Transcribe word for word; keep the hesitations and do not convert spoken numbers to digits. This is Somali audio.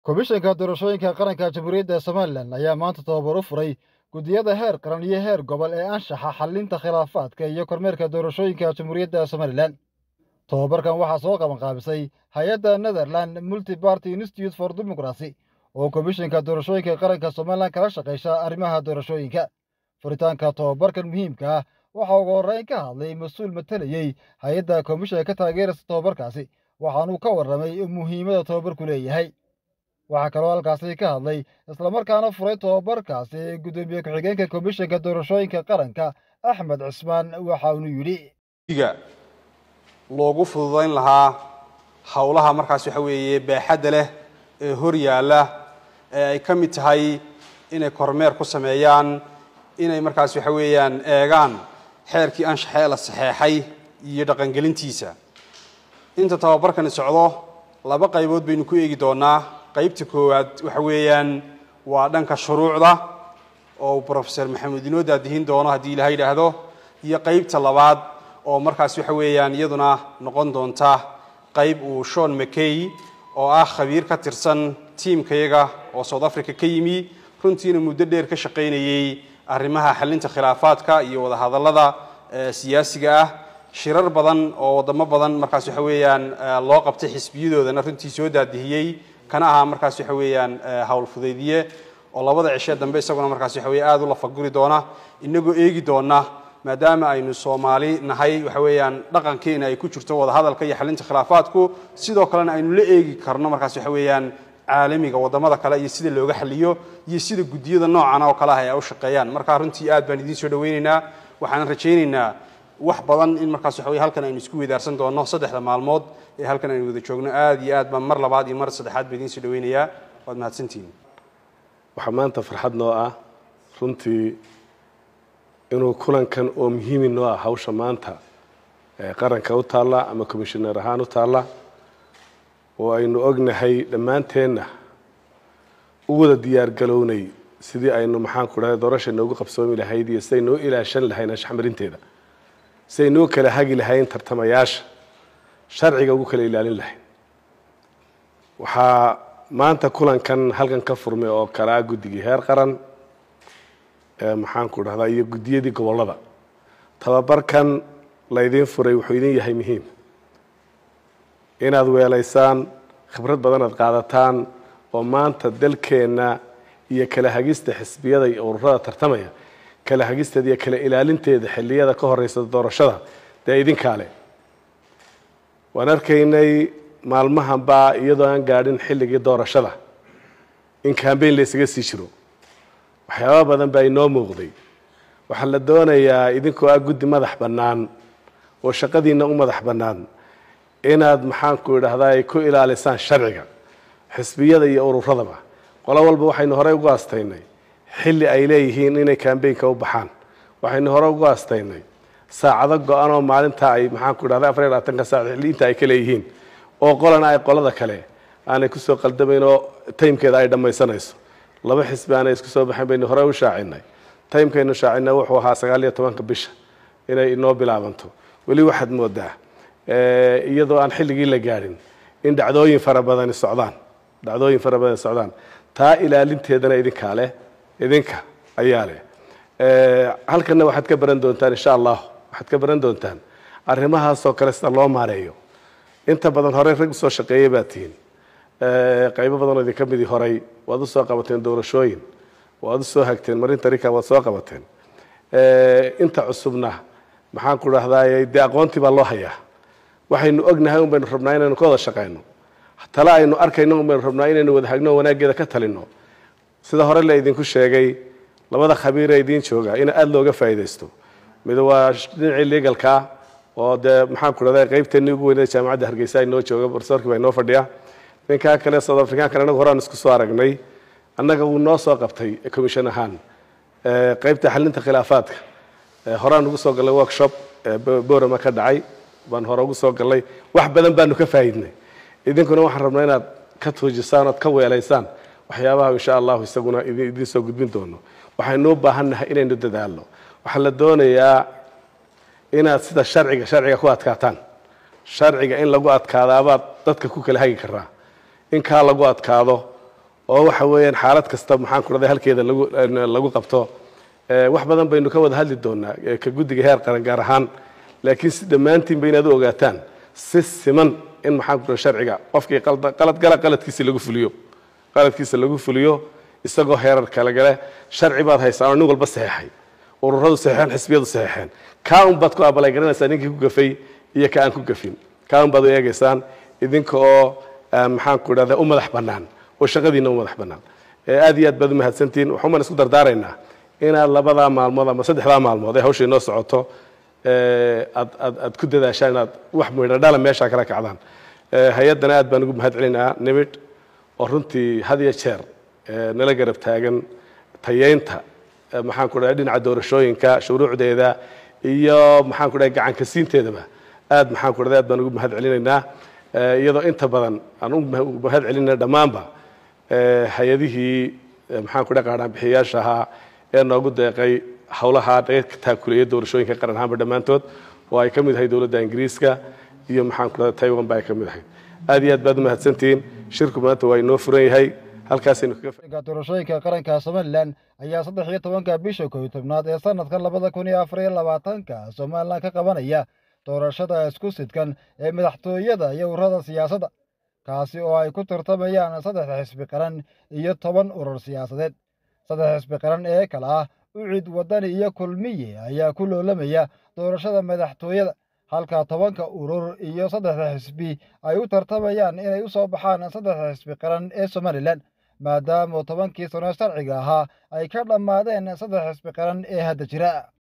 Komishanka doorashooyinka qaranka Jamhuuriyadda Somaliland ayaa maanta tababar u furay guddiyada heer qaran iyo heer gobol ee anshaxa xallinta khilaafaadka iyo kormeerka doorashooyinka Jamhuuriyadda Somaliland. Tababarkan waxaa soo qaban qaabisay hay'adda Netherland Multi-Party Institute for Democracy oo komishanka doorashooyinka qaranka Somaliland kala shaqeysa arrimaha doorashooyinka. Furitaanka tababarkan muhiimka ah waxaa ugu horreyn ka hadlay mas'uul matalayay hay'adda komishanka ka taageeraysa tababarkaasi waxaanuu ka warramay muhiimadda tababarku leeyahay. waxaa kaloo halkaasi ka hadlay islamarkaana furay tababarkaasi gudoomiye ku-xigeenka komishanka doorashooyinka qaranka Axmed Cismaan waxa uu yidhi loogu fududayn lahaa hawlaha markaas waxa weeye baaxadda leh ee hor yaala ee ay ka mid tahay inay kormeer ku sameeyaan inay markaas waxa weeyaan eegaan xeerkii anshaxee la saxeexay iyo dhaqangelintiisa. inta tababarkani socdo laba qaybood baynu ku eegi doonaa. qaybta koowaad waxa weeyaan waa dhanka shuruucda oo professor Maxamed inoo daadihin doono haddii Ilaahay yiraahdo, iyo qaybta labaad oo markaas waxa weeyaan iyaduna noqon doonta qayb uu Sean McKay oo ah khabiir ka tirsan tiimkayaga oo South Africa ka yimi runtiina muddo dheer ka shaqaynayay arrimaha xallinta khilaafaadka iyo wada hadallada siyaasiga ah. shirar badan oo wadamo badan markaas waxa weeyaan loo qabtay xisbiyadoodana runtii soo daadihiyay kana aha markaas waxa weeyaan hawl fudaydiye oo labada cisho dambe isaguna markaas waxa weey aad u la faguri doona inagoo eegi doona maadaama aynu Soomaali nahay waxa weeyaan dhaqankeena ay ku jirto wada hadalka iyo xalinta khilaafaadku sidoo kalena aynu la eegi karno markaas waxa weeyaan caalamiga wadamada kale iyo sida looga xaliyo iyo sida gudiyada noocan oo kale ah ay u shaqeeyaan. marka runtii aad baan idin soo dhaweynaynaa waxaan rajaynaynaa wax badan in markaas waxa weey halkan aynu isku weydaarsan doono saddexda maalmood ee halkan aynu wada joogno. aad iyo aad baan mar labaad iyo mar saddexaad baan idin soo dhaweynayaa. waad mahadsantihiin. waxa maanta farxad noo ah runtii inuu kulankan oo muhiim noo ah hawsha maanta ee qaranka u taala ama commissioner ahaan u taala oo aynu ognahay dhammaanteena u wada diyaar galownay sidii aynu maxaan ku dhahay doorasho noogu qabsoomi lahayd iyo sidii noo ilaashan lahayn ashxamarinteeda sidii noo kala hagi lahayn tartamayaasha sharciga ugu kala ilaalin lahayn. waxaa maanta kulankan halkan ka furmay oo kala guddigii heer qaran ee maxaan ku dhahdaa iyo gudiyadii gobolada. tababarkan la idin furay wuxuu idin yahay muhiim inaad weelaysaan khibrad badan aad qaadataan oo maanta dalkeena iyo kala hagista xisbiyada iyo ururada tartamaya kala hagisteeda iyo kala ilaalinteeda xilliyada ka horeysa doorashada dee idinkaa leh. waan arkaynay maalmahan baa iyadoo aan gaadhin xilligii doorashada in campaign la isaga sii jiro waxyaabo badan baa inoo muuqday. waxaa la doonayaa idinkoo ah guddi madax bannaan oo shaqadiina u madax bannaan inaad maxaan ku idhaahdaa ku ilaalisaan sharciga xisbiyada iyo ururadaba. qolo walba waxaynu horey ugu aastaynay xilli ay leeyihiin inay campaignka u baxaan. waxaynu horey ugu aastaynay saacado go-an oo maalinta ay maxaan ku idhahdaa afar iyo labaatanka saac xilliinta ay ka leeyihiin oo qolana ay qolada kale aanay kusoo qaldamayn oo taymkeeda ay dhammaysanayso. laba xisbi aanay isku soo baxayn baynu horey u shaacinay. taymkaynu shaacinay wuxuu ahaa sagaal iyo tobanka bisha inay inoo bilaabanto. weli waxaad moodaa iyadoo aan xilligii la gaadhin in dhacdooyin fara badani socdaan dhacdooyin fara badan socdaan taa ilaalinteedana idinkaa leh idinka ayaa leh. halkana waxaad ka baran doontaan insha allah waxaad ka baran doontaan arrimahaasoo kale sida loo maareeyo. inta badan horey rag usoo shaqeeyay baa tihiin qaybo badan oo idinka midii horey waad usoo qabateen doorashooyin waad usoo hagteen marinta rika waad soo qabateen. inta cusubna maxaan ku dhahdaa dee aqoontii baa loo hayaa. waxaynu ognahay un baynu rabnaa inaynu ka wada shaqayno tala aynu arkayno un baynu rabnaa inaynu wada hagno wanaaggeeda ka talino. sida hore la idinku sheegay labada khabiir ee idiin jooga in aad looga faa'iidaysto. mid waa dhinacii legalka oo dee maxaan ku dhahdaa qaybteennii ugu weyneed jaamacadda Hargeysa ay noo jooga professorkii baa inoo fadhiya. ninkaa kale South African anagu horaan isku soo aragnay annaga uu noo soo qabtay commission ahaan qaybta xalinta khilaafaadka horaan ugu soo galay workshop boorama ka dhacay baan hore ugu soo galay wax badan baanu ka faa'iidnay. idinkuna waxaan rabnaa inaad ka tuujisaan oo ka weelaysaan waxyaabaha insha Allah isaguna idin soo gudbin doono. waxaynu u baahannahay inaynu dadaalno. waxaa la doonayaa inaad sida sharciga sharciga ku adkaataan. sharciga in lagu adkaadaaba dadka ku kala hagi karaa. in ka lagu adkaado oo waxa weeyaan xaalad kasta maxaan ku raday halkeeda lagu lagu qabto wax badan baynu ka wada hadli doonaa ka guddiga heer qaran gaar ahaan laakiin si dhammaantiin bay inaad u ogaataan si siman in maxaan ku raday sharciga qofkii qalad gala qaladkiisa lagu fuliyo qaladkiisa lagu fuliyo isagoo heerar kala gale sharci baad haysaa nin walba saxeexay ururadu saxeexan xisbiyadu saxeexan ka un baad ku abalay garanaysaa ninkii ku gafay iyo ka aan ku gafin ka un baad u eegaysaan idinka oo maxaan ku raday u madax bannaan oo shaqadiina u madax bannaan aad iyo aad baad u mahadsantihiin waxaan isku dardaaraynaa inaad labadaa maalmood ama saddexdaa maalmood ee hawsha inoo socoto aad aad aad ku dadaashaan inaad wax midho dhala meesha kala kacdaan hay-addana aad baan ugu mahad celinayaa nimid oo runtii had iyo jeer nala garab taagan tayeynta maxaan ku dhahay dhinaca doorashooyinka shuruucdeeda iyo maxaan ku dhahay gacanka siinteedaba aad maxaan ku dhahay aad baan ugu mahad celinaynaa iyadoo inta badan aan ugu mahad celinay dhammaanba hay-adihii maxaan ku dhahay qaadhaan bixiyayaasha ahaa ee noogu deeqay howlaha ka taakuleeya doorashooyinka qaran ahaanba dhammaantood oo ay ka mid ahay dowladda ingiriiska iyo maxaan ku dhahay taiwan ba ay ka mid ahay aad iyo aad baad u mahadsantihiin shirku maanta waa inoo furan yahay halkaasaynu kaga doorashooyinka qaranka Somaliland ayaa saddex iyo tobanka bisha kow iyo tobnaad ee sanadka labada kun iyo afar iyo labaatanka Somaliland ka qabanaya doorashada isku sidkan ee madaxtooyada iyo ururada siyaasadda kaasi oo ay ku tartamayaan saddex xisbi qaran iyo toban urur siyaasadeed saddex xisbi qaran ee kala ah ucid wadani iyo kulmiye ayaa ku loolamaya doorashada madaxtooyada halka tobanka urur iyo saddex xisbi ay u tartamayaan inay u soo baxaan saddex xisbi qaran ee Somaliland maadaama tobankii sano sharciga ahaa ay ka dhammaadeen saddex xisbi qaran ee hadda jira